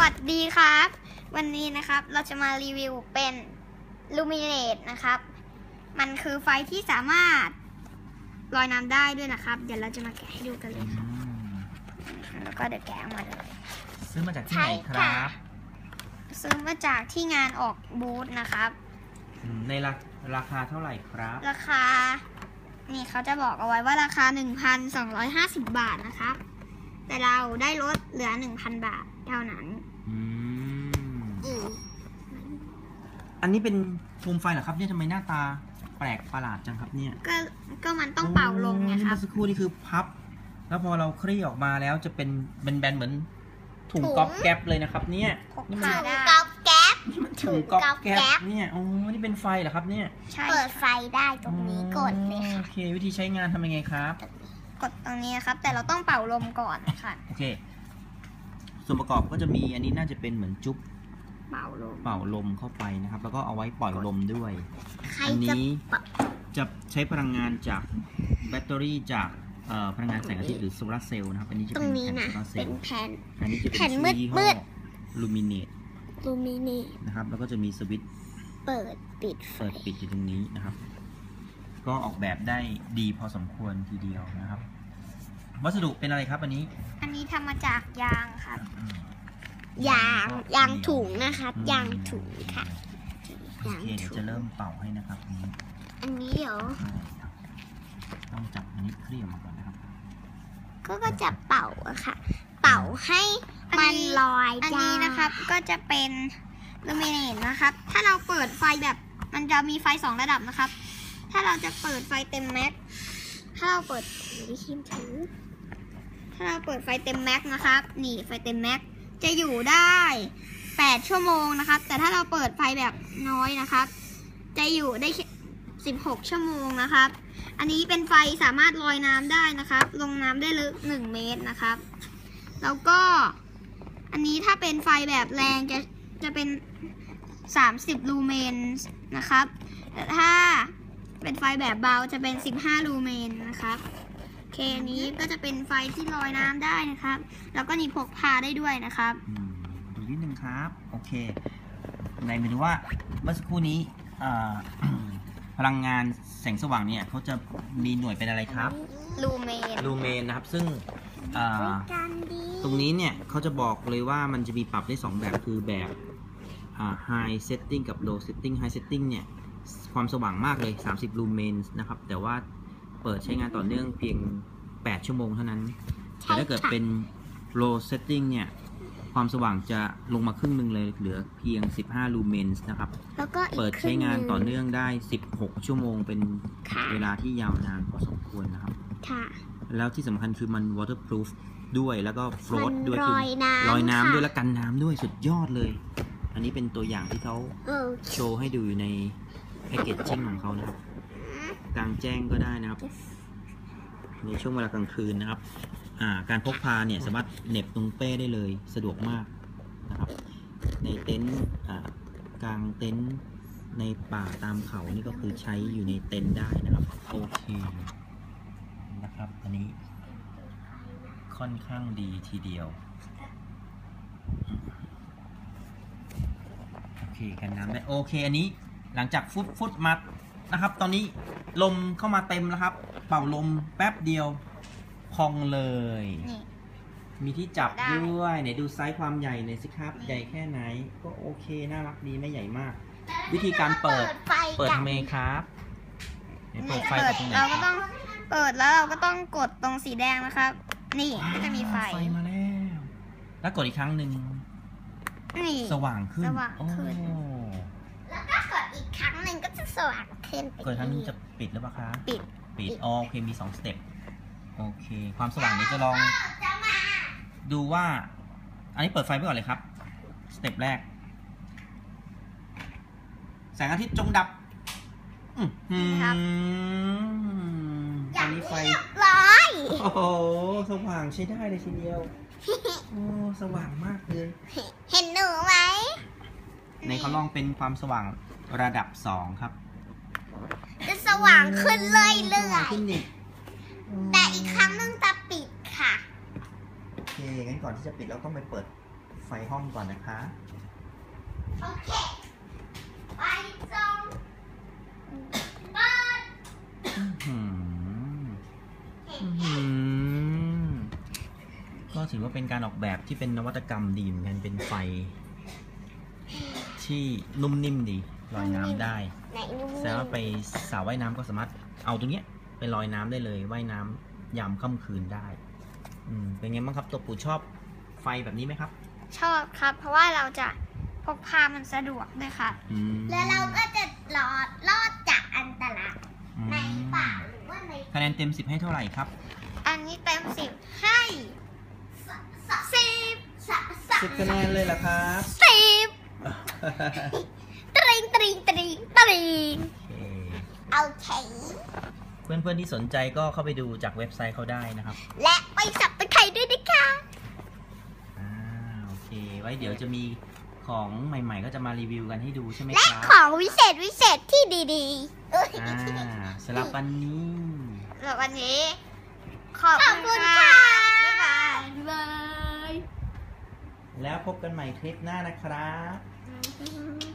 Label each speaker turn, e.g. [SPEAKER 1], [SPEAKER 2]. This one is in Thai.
[SPEAKER 1] วัสดีครับวันนี้นะครับเราจะมารีวิวเป็นลูมิเนตนะครับมันคือไฟที่สามารถลอยน้ำได้ด้วยนะครับเดี๋ยวเราจะมาแกะให้ดูกันเลยครับแล้วก็เดี๋ยวแกะออกมาเลย
[SPEAKER 2] ซื้อมาจากที่ไหนครับ
[SPEAKER 1] ซื้อมาจากที่งานออกบูธนะครับ
[SPEAKER 2] ในราคาเท่าไหร่ครับ
[SPEAKER 1] ราคานี่เขาจะบอกเอาไว้ว่าราคา 1,250 บาทนะครับแต่เราได้ลดเหลือ 1,000 บาทเท่านั้น
[SPEAKER 2] อันนี้เป็นโคมไฟเหรอครับเนี่ยทำไมหน้าตาแปลกประหลาดจังครับเนี่ย
[SPEAKER 1] ก็มันต้องเป่าลมไงครับ
[SPEAKER 2] เมื่อสักครู่นี่คือพับแล้วพอเราคลี่ออกมาแล้วจะเป็นแบนๆเหมือนถุงก๊อบแก๊บเลยนะครับเนี่ย
[SPEAKER 1] ถุงก๊อบแก๊บ
[SPEAKER 2] ถุงก๊อบแก๊บเนี่ยโอ้นี่เป็นไฟเหรอครับเนี่ย
[SPEAKER 1] เปิดไฟได้ตรงนี้กดเลยค่ะ
[SPEAKER 2] โอเควิธีใช้งานทำยังไงครับ
[SPEAKER 1] กดตรงนี้นะครับแต่เราต้องเป่าลมก่อนค่ะ
[SPEAKER 2] โอเคส่วนประกอบก็จะมีอันนี้น่าจะเป็นเหมือนจุ๊บ
[SPEAKER 1] เป่า
[SPEAKER 2] ลมเข้าไปนะครับแล้วก็เอาไว้ปล่อยลมด้วยอันนี้จะใช้พลังงานจากแบตเตอรี่จากพลังงานแสงอาทิตย์หรือโซลาร์เซลล์นะครับอันนี้จะเป็นแผ่นโซลาร์เซลล์อันนี้จะเป็นยี่ห้อลูมิเนตนะครับแล้วก็จะมีสวิตช์
[SPEAKER 1] เปิดปิด
[SPEAKER 2] อยู่ตรงนี้นะครับก็ออกแบบได้ดีพอสมควรทีเดียวนะครับวัสดุเป็นอะไรครับอันนี้
[SPEAKER 1] ทำมาจากยางครับยางถุงนะครับยางถุงค่ะ
[SPEAKER 2] โอเคเดี๋ยวจะเริ่มเป่าให้นะครับ
[SPEAKER 1] อันนี้เดี๋ยว
[SPEAKER 2] ต้องจับอันนี้คลี่ออกมาก่อนนะครับ
[SPEAKER 1] ก็จะเป่าอะค่ะเป่าให้มันลอยอันนี้นะครับก็จะเป็นลูมิเนตนะครับถ้าเราเปิดไฟแบบมันจะมีไฟ2ระดับนะครับถ้าเราจะเปิดไฟเต็มแม็กถ้าเราเปิดไฟเต็มแม็กนะครับนี่ไฟเต็มแม็กจะอยู่ได้8ชั่วโมงนะครับแต่ถ้าเราเปิดไฟแบบน้อยนะครับจะอยู่ได้16ชั่วโมงนะครับอันนี้เป็นไฟสามารถลอยน้ำได้นะครับลงน้ำได้ลึก1 เมตรนะครับแล้วก็อันนี้ถ้าเป็นไฟแบบแรงจะเป็น30ลูเมนนะครับแต่ถ้าเป็นไฟแบบเบาจะเป็น15ลูเมนนะครับโอเคนี้ก็จะเป็นไฟที่ลอยน้ำได้นะครับแล้วก็นี่พกพาได้ด้วยนะครับ
[SPEAKER 2] ดูนิดนึงครับโอเคในหมายถึงว่าเมื่อสักครู่นี้พลังงานแสงสว่างเนี่ยเขาจะมีหน่วยเป็นอะไรครับ
[SPEAKER 1] ลูเมน
[SPEAKER 2] นะครับซึ่งตรงนี้เนี่ยเขาจะบอกเลยว่ามันจะมีปรับได้2แบบคือแบบhigh setting กับ low setting high setting เนี่ยความสว่างมากเลย30ลูเมนนะครับแต่ว่าเปิดใช้งานต่อเนื่องเพียง8ชั่วโมงเท่านั้นแต่ถ้าเกิดเป็น low setting เนี่ยความสว่างจะลงมาครึ่งนึงเลยเหลือเพียง15ลูเมนนะครับเปิดใช้งานต่อเนื่องได้16ชั่วโมงเป็นเวลาที่ยาวนานพอสมควรนะครับแล้วที่สำคัญคือมัน waterproof ด้วยแล้วก็ float ด้วยคือลอยน้ำด้วยและกันน้ำด้วยสุดยอดเลยอันนี้เป็นตัวอย่างที่เขาโชว์ให้ดูอยู่ในแพ็กเกจจิ้งของเขานะครับกลางแจ้งก็ได้นะครับในช่วงเวลากลางคืนนะครับการพกพาเนี่ยสามารถเหน็บตรงเป้ได้เลยสะดวกมากนะครับในเต็นท์กลางเต็นท์ในป่าตามเขานี่ก็คือใช้อยู่ในเต็นท์ได้นะครับโอเคนะครับอันนี้ค่อนข้างดีทีเดียวโอเคกันน้ำได้โอเคอันนี้หลังจากฟุตมานะครับตอนนี้ลมเข้ามาเต็มแล้วครับเป่าลมแป๊บเดียวพองเลยมีที่จับด้วยไหนดูไซส์ความใหญ่หน่อยสิครับใหญ่แค่ไหนก็โอเคน่ารักดีไม่ใหญ่มากวิธีการเปิดทำไงครับเปิดไฟตรงไหนเราก็ต้อง
[SPEAKER 1] เปิดแล้วเราก็ต้องกดตรงสีแดงนะครับนี่จะมีไฟ
[SPEAKER 2] มาแล้วกดอีกครั้งหนึ่งสว่างขึ้น
[SPEAKER 1] แล้วก็กดอีกครั้งหนึ่งก็จะสว่างขึ้น
[SPEAKER 2] กดครั้งนึงจะปิดหรือเปล่าคะปิดโอเคมี2สเต็ปโอเคความสว่างนี้จะลองดูว่าอันนี้เปิดไฟไปก่อนเลยครับสเต็ปแรกแสงอาทิตย์จงดับอันนี้ไฟโอ้โหสว่างใช้ได้เลยทีเดียวโอ้สว่างมากเลย
[SPEAKER 1] เห็นหนูไหม
[SPEAKER 2] ในเขาลองเป็นความสว่างระดับ2ครับ
[SPEAKER 1] จะสว่างขึ้นเรื่อยๆแต่อีกครั้งนึงจะปิดค่ะ
[SPEAKER 2] โอเคงั้นก่อนที่จะปิดเราต้องไปเปิดไฟห้องก่อนนะคะ
[SPEAKER 1] โอเคไปส่งเปิด
[SPEAKER 2] ก็ถือว่าเป็นการออกแบบที่เป็นนวัตกรรมดีเหมือนกันเป็นไฟที่นุ่มนิ่มดีลอยน้ำได้
[SPEAKER 1] ไหนนุ่ม
[SPEAKER 2] แสดงว่าไปสระว่ายน้ำก็สามารถเอาตรงเนี้ยไปลอยน้ำได้เลยว่ายน้ำยามค่ำคืนได้เป็นไงบ้างครับตัวปู่ชอบไฟแบบนี้ไหมครับ
[SPEAKER 1] ชอบครับ เพราะว่าเราจะพกพามันสะดวกด้วยค่ะ แล้วเราก็จะรอดจากอันตรายในป่าหรือว่าใน
[SPEAKER 2] คะแนนเต็ม 10 ให้เท่าไหร่ครับ
[SPEAKER 1] อันนี้เต็ม10ให้10
[SPEAKER 2] 10 คะแนนเลยเหรอครับ
[SPEAKER 1] ตริงโอเค
[SPEAKER 2] เพื่อนๆที่สนใจก็เข้าไปดูจากเว็บไซต์เขาได้นะครับ
[SPEAKER 1] และไปสับตะไคร้ด้วยนะคะ
[SPEAKER 2] โอเค ไว้เดี๋ยวจะมีของใหม่ๆ ก็จะมารีวิวกันให้ดูใช่ไหม
[SPEAKER 1] และ
[SPEAKER 2] ครับ
[SPEAKER 1] ของวิเศษที่ดีๆ
[SPEAKER 2] สำหรับวันนี้
[SPEAKER 1] สำหรับวันนี้ ขอบคุณค่ะ บ๊ายบาย
[SPEAKER 2] แล้วพบกันใหม่คลิปหน้านะครับ
[SPEAKER 1] บ๊ายบาย